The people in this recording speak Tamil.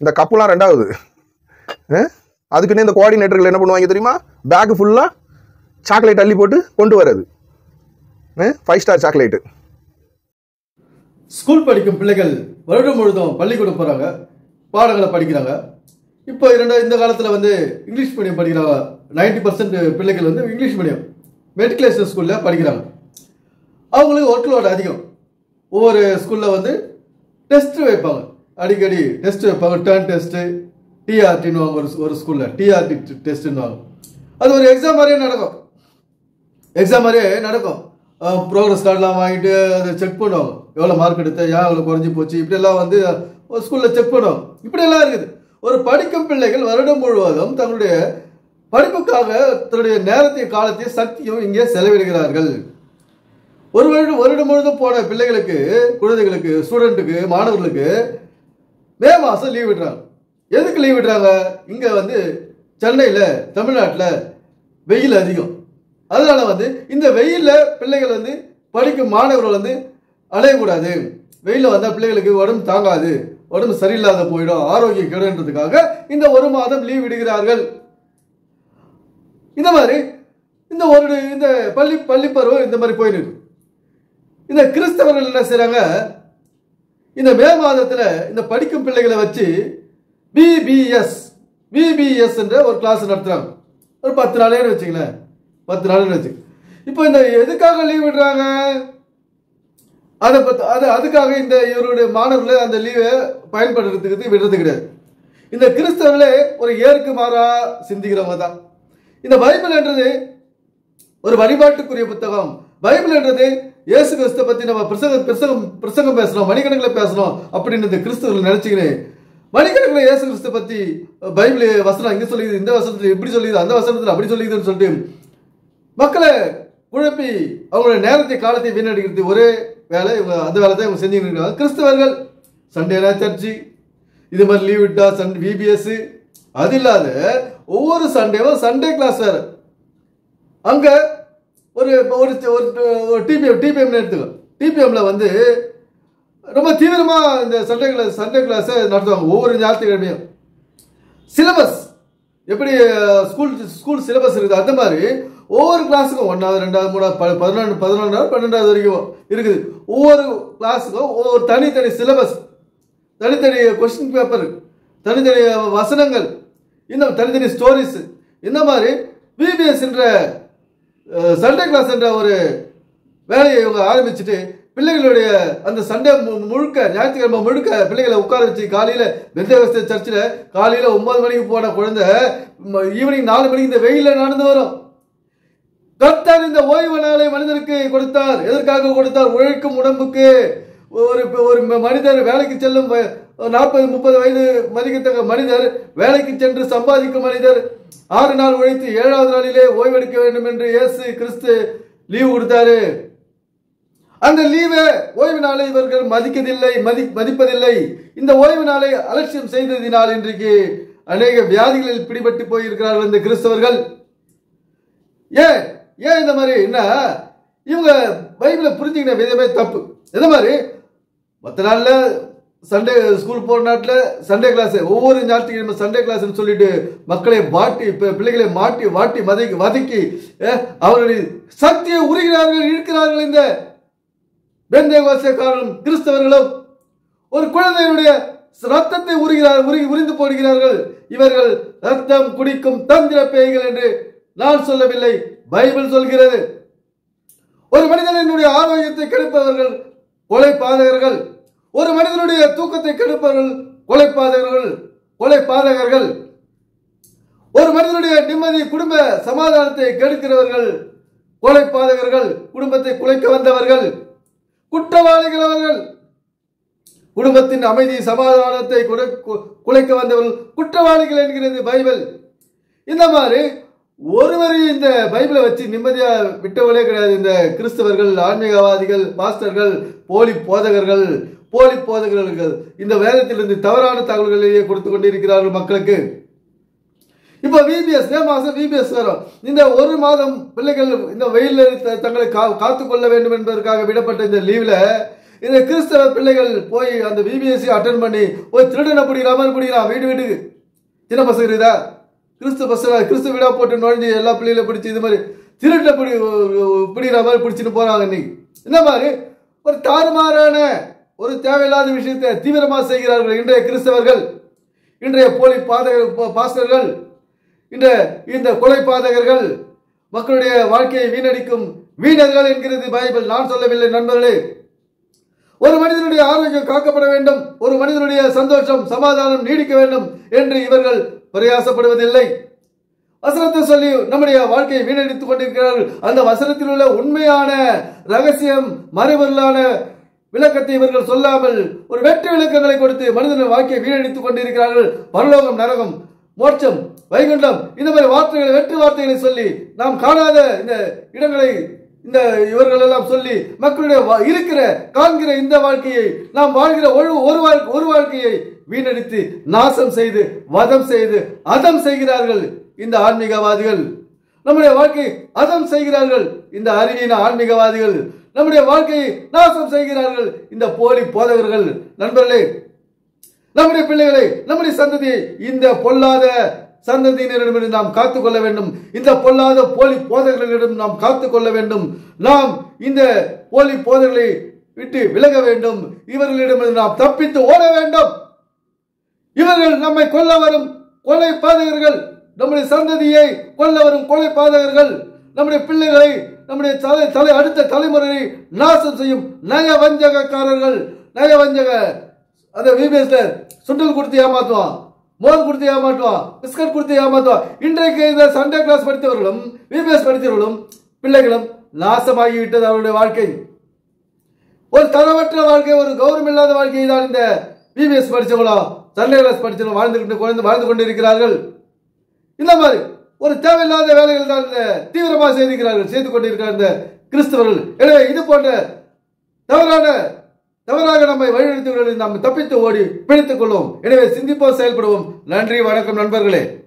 இந்த கப்புலாம் ரெண்டாவது. அதுக்குன்னு இந்த கோஆர்டினேட்டர்கள் என்ன பண்ணுவாங்க தெரியுமா? பேக் ஃபுல்லாக சாக்லேட் அள்ளி போட்டு கொண்டு வர்றது. 5 ஸ்டார் சாக்லேட்டு. ஸ்கூல் படிக்கும் பிள்ளைகள் வருடம் முழுதும் பள்ளிக்கூடம் போகிறாங்க, பாடங்களை படிக்கிறாங்க. இப்போ இந்த காலத்தில் வந்து இங்கிலீஷ் மீடியம் படிக்கிறாங்க. 90% பிள்ளைகள் வந்து இங்கிலீஷ் மீடியம் மெட்ரிகுலேஷன் ஸ்கூலில் படிக்கிறாங்க. அவங்களுக்கு ஒர்க் லோட் அதிகம். ஒவ்வொரு ஸ்கூலில் வந்து டெஸ்ட்டு வைப்பாங்க, அடிக்கடி டெஸ்ட் வைப்பாங்க. டர்ன் டெஸ்ட்டு, டிஆர்டின்னு ஒரு ஸ்கூலில் டிஆர்டி டெஸ்ட்டுன்னு அது ஒரு எக்ஸாம் மாதிரியே நடக்கும். ப்ரோக்ரஸ் கார்டெலாம் வாங்கிட்டு அதை செக் பண்ணுவாங்க. எவ்வளோ மார்க் எடுத்த, ஏன் எவ்வளோ குறைஞ்சி போச்சு, இப்படியெல்லாம் வந்து ஒரு ஸ்கூலில் செக் பண்ணுவாங்க. இப்படியெல்லாம் இருக்குது. ஒரு படிக்கும் பிள்ளைகள் வருடம் முழுவதும் தங்களுடைய படிப்புக்காக தன்னுடைய நேரத்தையும் காலத்தையும் சக்தியும் இங்கே செலவிடுகிறார்கள். ஒரு வருடம் முழுதும் போன பிள்ளைகளுக்கு, குழந்தைகளுக்கு, ஸ்டூடெண்ட்டுக்கு, மாணவர்களுக்கு மே மாதம் லீவ் விடுறாங்க. எதுக்கு லீவ் விடுறாங்க? இங்கே வந்து சென்னையில், தமிழ்நாட்டில் வெயில் அதிகம். அதனால வந்து இந்த வெயிலில் பிள்ளைகள் வந்து படிக்கும் மாணவர்கள் வந்து அலையக்கூடாது. வெயிலில் வந்தால் பிள்ளைகளுக்கு உடம்பு தாங்காது, உடம்பு சரியில்லாத போயிடும், ஆரோக்கியம் கெடுன்றதுக்காக இந்த ஒரு மாதம் லீவ் விடுகிறார்கள். இந்த மாதிரி இந்த பள்ளி பருவம் இந்த மாதிரி போயிருக்கு. இந்த கிறிஸ்தவர்கள் என்ன செய்றாங்க? இந்த மே மாதத்தில் இந்த படிக்கும் பிள்ளைகளை வச்சு விபிஎஸ் என்ற ஒரு கிளாஸ் நடத்துறாங்க. ஒரு 10 நாளேன்னு வச்சுங்களேன், 10 நாள்னு வச்சு. இப்போ இந்த எதுக்காக லீவ் விடுறாங்க? அதுக்காக இந்த இவருடைய மாணவர்களை அந்த லீவை பயன்படுத்துறதுக்கு விடுறது கிடையாது. இந்த கிறிஸ்தவர்களே ஒரு ஏற்கு மாறா சிந்திக்கிறவங்க தான். இந்த பைபிள் என்றது ஒரு வழிபாட்டுக்குரிய புத்தகம். பைபிள் என்றது இயேசு கிறிஸ்துவை பற்றி நம்ம பிரசங்கம் பேசணும், மணிக்கணக்கில் பேசணும் அப்படின்னு இந்த கிறிஸ்தவர்கள் நினைச்சுக்கிறேன். மணிக்கணக்கில் இயேசு கிறிஸ்துவை பற்றி பைபிள் வசனம் இங்கே சொல்லிது, இந்த வசனத்தில் இப்படி சொல்லிது, அந்த வசனத்தில் அப்படி சொல்லிதுன்னு சொல்லிட்டு மக்களை குழப்பி அவங்களுடைய நேரத்தை காலத்தை வீணடிக்கிறது ஒரே வேலை. இவங்க அந்த வேலை தான் இவங்க செஞ்சுக்கிட்டு இருக்காங்க. கிறிஸ்தவர்கள் சண்டேனா சர்ச்சு, இது மாதிரி லீவ் விட்டா விபிஎஸ். அது இல்லாத ஒவ்வொரு சண்டேவும் சண்டே கிளாஸ் வேறு. அங்கே ஒரு டிபிஎம் எடுத்துக்கோ. டிபிஎம்ல வந்து ரொம்ப தீவிரமாக இந்த சண்டே கிளாஸை நடத்துவாங்க. ஒவ்வொரு ஞாயிற்றுக்கிழமையும் சிலபஸ் எப்படி ஸ்கூல் சிலபஸ் இருக்குது, அந்த மாதிரி ஒவ்வொரு கிளாஸுக்கும் 1வது 2வது 3வது 14வது 12வது வரைக்கும் இருக்குது. ஒவ்வொரு கிளாஸுக்கும் ஒவ்வொரு தனித்தனி சிலபஸ், தனித்தனி கொஸ்டின் பேப்பர், தனித்தனி வசனங்கள், இன்னும் தனித்தனி ஸ்டோரிஸ். இந்த மாதிரி விபிஎஸ் என்ற சண்டே கிளாஸ் என்ற ஒரு வேலையை இவங்க ஆரம்பிச்சுட்டு பிள்ளைகளுடைய அந்த சண்டே முழுக்க, ஞாயிற்றுக்கிழமை முழுக்க பிள்ளைகளை உட்கார வச்சு காலையில் பெந்தேகோஸ்தே சர்ச்சில் காலையில் 9 மணிக்கு போன குழந்தை ஈவினிங் 4 மணிக்கு இந்த வெயிலில் நடந்து வரும். கர்த்தர் இந்த ஓய்வு நாளை மனிதனுக்கு கொடுத்தார். எதற்காக கொடுத்தார்? உழைக்கும் உடம்புக்கு. ஒரு மனிதர் வேலைக்கு செல்லும் 40-30 வயது மதிக்கத்தக்க மனிதர், வேலைக்கு சென்று சம்பாதிக்கும் மனிதர் 6 நாள் உழைத்து 7வது நாளிலே ஓய்வெடுக்க வேண்டும் என்று இயேசு கிறிஸ்து லீவு கொடுத்தாரு. அந்த லீவை, ஓய்வு நாளை இவர்கள் மதிப்பதில்லை. இந்த ஓய்வு நாளை அலட்சியம் செய்ததினால் இன்றைக்கு அநேக வியாதிகளில் பிடிபட்டு போயிருக்கிறார்கள் இந்த கிறிஸ்தவர்கள். ஏன் இந்த மாதிரி என்ன? இவங்க பைபிளை புரிஞ்சுக்கிற விதமே தப்பு. இந்த மாதிரி மற்ற நாளில் சண்டே ஸ்கூல் போகிற நாட்டில் சண்டே கிளாஸ், ஒவ்வொரு ஞாயிற்றுக்கிழமை சண்டே கிளாஸ்ன்னு சொல்லிட்டு மக்களை பிள்ளைகளை வாட்டி வதக்கி அவர்களை சக்தியை இருக்கிறார்கள் இந்த பெந்தேகோஸ்தேக்காரர்களும் கிறிஸ்தவர்களும். ஒரு குழந்தையுடைய ரத்தத்தை உரிந்து போடுகிறார்கள். இவர்கள் ரத்தம் குடிக்கும் தந்திர பேய்கள் என்று நான் சொல்லவில்லை, பைபிள் சொல்கிறது. ஒரு மனிதனுடைய ஆரோக்கியத்தை கெடுப்பவர்கள் கொலைபாதகர்கள். ஒரு மனிதனுடைய தூக்கத்தை கெடுப்பவர்கள் கொலைபாதகர்கள். ஒரு மனிதனுடைய நிம்மதி, குடும்ப சமாதானத்தை கெடுக்கிறவர்கள் கொலைபாதகர்கள். குடும்பத்தை குலைக்க வந்தவர்கள் குற்றவாளிகள். அவர்கள் குடும்பத்தின் அமைதி சமாதானத்தை குலைக்க வந்தவர்கள் குற்றவாளிகள் என்கிறது பைபிள். இந்த மாதிரி ஒருவரையும் இந்த பைபிளை வச்சு நிம்மதியா விட்டவளே கிடையாது இந்த கிறிஸ்தவர்கள், ஆன்மீகவாதிகள், பாஸ்டர்கள், போலி போதகர்கள் இந்த வேதத்திலிருந்து தவறான தகவல்களையே கொடுத்து கொண்டிருக்கிறார்கள் மக்களுக்கு. இப்போ விபிஎஸ் மே மாதம் விபிஎஸ் வரும். இந்த ஒரு மாதம் பிள்ளைகள் இந்த வெயிலில் தங்களை காத்துக்கொள்ள வேண்டும் என்பதற்காக விடப்பட்ட இந்த லீவில் இந்த கிறிஸ்தவ பிள்ளைகள் போய் அந்த விபிஎஸ்சி அட்டன் பண்ணி போய் திருடனை பிடிக்கிற மாதிரி பிடிக்கிறான். வீட்டுக்கு சின்ன பசங்க இருக்குதா, கிறிஸ்து வீடா போட்டு நுழைஞ்சு எல்லா பிள்ளைகளும் பிடிச்சி இது மாதிரி திருட்டை பிடிக்கிற மாதிரி பிடிச்சிட்டு போறாங்க. இன்னைக்கு இந்த மாதிரி ஒரு தாறுமாறான ஒரு தேவையில்லாத விஷயத்தை தீவிரமாக செய்கிறார்கள் இன்றைய கிறிஸ்தவர்கள், இன்றைய போலி பாஸ்டர்கள், இந்த கொலை பாதகர்கள், மக்களுடைய வாழ்க்கையை வீணடிக்கும் வீணர்கள் என்கிறது பைபிள். நான் சொல்லவில்லை நண்பர்களே. ஒரு மனிதனுடைய ஆரோக்கியம் காக்கப்பட வேண்டும், ஒரு மனிதனுடைய சந்தோஷம் சமாதானம் நீடிக்க வேண்டும் என்று இவர்கள் பிரயாசப்படுவதில்லை. வசனத்தை சொல்லி நம்முடைய வாழ்க்கையை வீணடித்துக் கொண்டிருக்கிறார்கள். அந்த வசனத்தில் உள்ள உண்மையான ரகசியம் மறைபொருளான விளக்கத்தை இவர்கள் சொல்லாமல் ஒரு வெற்று விளக்கங்களை கொடுத்து மனிதனின் வாழ்க்கையை வீணடித்துக் கொண்டிருக்கிறார்கள். பரலோகம், நரகம், மோட்சம், வைகுண்டம் இந்த மாதிரி வார்த்தைகளை, வெற்று வார்த்தைகளை சொல்லி நாம் காணாத இந்த இடங்களை இவர்கள் எல்லாம் சொல்லி மக்களுடைய காண்கிற இந்த வாழ்க்கையை, நாம் வாழ்கிற ஒரு வாழ்க்கையை வீணடித்து நாசம் செய்து வதம் செய்து அதம் செய்கிறார்கள் இந்த ஆன்மீகவாதிகள். நம்முடைய வாழ்க்கை அதம் செய்கிறார்கள் இந்த அறிவீன ஆன்மீகவாதிகள். நம்முடைய வாழ்க்கையை நாசம் செய்கிறார்கள் இந்த போலி போதகர்கள். நண்பர்களே, நம்முடைய பிள்ளைகளை, நம்முடைய சந்ததியை இந்த பொல்லாத சந்ததியினரிடமிருந்து நாம் காத்துக்கொள்ள வேண்டும். இந்த பொல்லாத போலி போதகர்களிடம் நாம் காத்துக்கொள்ள வேண்டும். நாம் இந்த போலி போதகர்களை விட்டு விலக வேண்டும். இவர்களிடமிருந்து நாம் தப்பித்து ஓட வேண்டும். இவர்கள் நம்மை கொல்ல வரும் கொலை பாதகர்கள், நம்முடைய சந்ததியை கொல்ல வரும் கொலை பாதகர்கள், நம்முடைய பிள்ளைகளை, நம்முடைய அடுத்த தலைமுறையை நாசம் செய்யும் நயவஞ்சகக்காரர்கள். நயவஞ்சக அந்த விபிஎஸ்ல சுண்டல் கொடுத்து ஏமாத்துவான், மோர் கொடுத்து ஏமாற்றுவான், பிஸ்கட் கொடுத்து ஏமாற்றுவான். இன்றைக்கு இந்த சண்டே கிளாஸ் படித்தவர்களும் விபிஎஸ் படித்தவர்களும் பிள்ளைகளும் நாசமாகிவிட்டது அவருடைய வாழ்க்கை. ஒரு தரமற்ற வாழ்க்கை, ஒரு கௌரவம் இல்லாத வாழ்க்கையை தான் இந்த விபிஎஸ் படித்தவங்களோ சண்டே கிளாஸ் படித்தவங்களும் வாழ்ந்து கொண்டிருக்கிறார்கள். இந்த மாதிரி ஒரு தேவையில்லாத வேலைகள் தான் இந்த தீவிரமாக செய்து கொண்டிருக்கிறார் இந்த கிறிஸ்தவர்கள். எனவே இது போன்ற தவறாக நம்மை வழிநடத்துவதில் நாம் தப்பித்து ஓடி பிடித்துக் கொள்வோம். எனவே சிந்திப்போம், செயல்படுவோம். நன்றி, வணக்கம் நண்பர்களே.